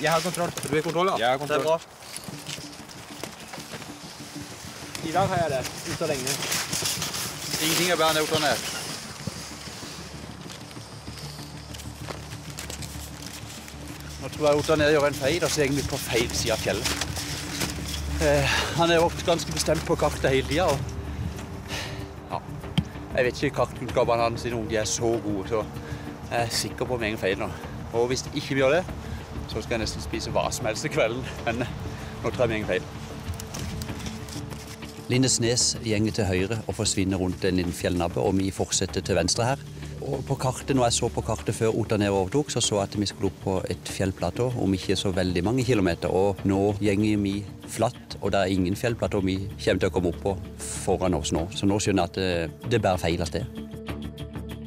Jeg har kontroll. Du har kontroll, ja? Jeg har kontroll. Det er bra. I dag har jeg det, enn så lenge. Ingenting er bedre enn opp og ned. Nå tror jeg Otta ned gjør en feil, og så går vi på feil side av fjellet. Han har vært ganske bestemt på kartet hele tiden, og ja, jeg vet ikke kartkunnskapene hans siden de er så gode, så jeg er sikker på min egen feil nå. Og hvis ikke vi gjør det, så skal jeg nesten spise hva som helst i kvelden, men nå tror jeg min egen feil. Lindesnes gjenger til høyre og forsvinner rundt en liten fjellnabbe, og vi fortsetter til venstre her. Og på kartet, når jeg så på kartet før Otta ned overtok, så at vi skulle opp på et fjellplatå om ikke så veldig mange kilometer. Og nå gjenger vi flatt, og det er ingen fjellplatå vi kommer til å komme opp på foran oss nå. Så nå skjønner jeg at det bærer feil av sted.